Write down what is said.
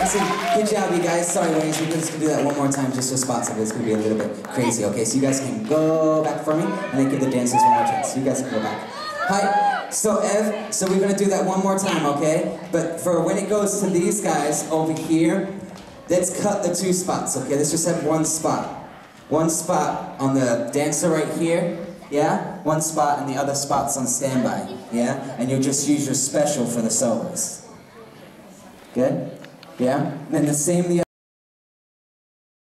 Excellent. Good job, you guys. Sorry, ladies, we're just gonna do that one more time just for spots of it. It's gonna be a little bit crazy, okay? So you guys can go back for me, and then give the dancers one more chance. So you guys can go back. Hi. So Ev, so we're gonna do that one more time, okay? But for when it goes to these guys over here, let's cut the 2 spots, okay? Let's just have 1 spot. 1 spot on the dancer right here, yeah? 1 spot and the other spot's on standby, yeah? And you'll just use your special for the solos. Good? Yeah? Then the same the